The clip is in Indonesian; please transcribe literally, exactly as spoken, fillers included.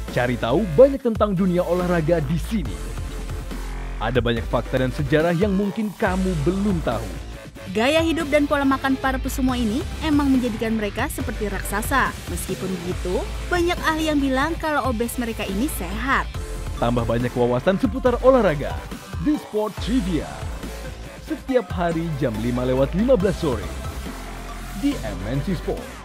Cari tahu banyak tentang dunia olahraga di sini. Ada banyak fakta dan sejarah yang mungkin kamu belum tahu. Gaya hidup dan pola makan para pesumua ini emang menjadikan mereka seperti raksasa. Meskipun begitu, banyak ahli yang bilang kalau obes mereka ini sehat. Tambah banyak wawasan seputar olahraga di Sport Trivia. Setiap hari jam lima lewat lima belas sore di M N C Sport.